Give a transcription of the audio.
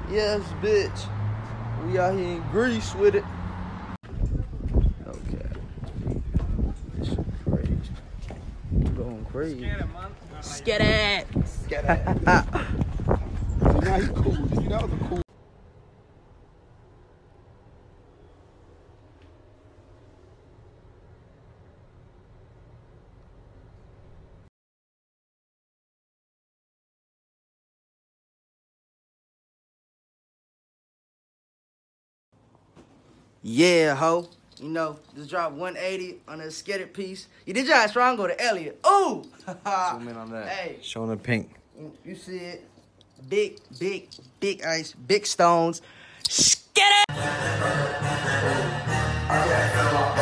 Yes, bitch. We out here in Greece with it. Okay. This shit crazy. I'm going crazy. Scat it. Get it. Now he's cool. That was a cool. Yeah, ho. You know, just dropped 180 on a skitted piece. You did your strong go to Elliot. Ooh! Zoom in on that. Hey. Showing the pink. You see it. Big ice, big stones. Skit it!